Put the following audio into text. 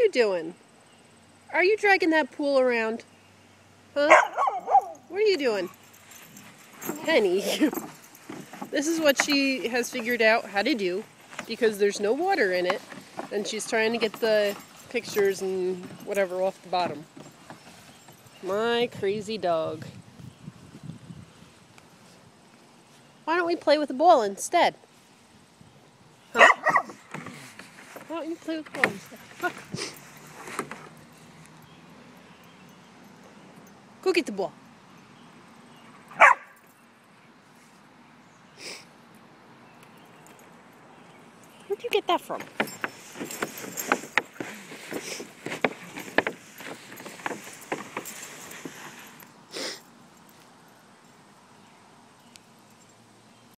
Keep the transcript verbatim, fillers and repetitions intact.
you doing? Are you dragging that pool around? Huh? What are you doing? Penny. This is what she has figured out how to do because there's no water in it and she's trying to get the pictures and whatever off the bottom. My crazy dog. Why don't we play with the ball instead? Huh? Why don't you play with the ball instead? Look. Go get the ball. Where'd you get that from?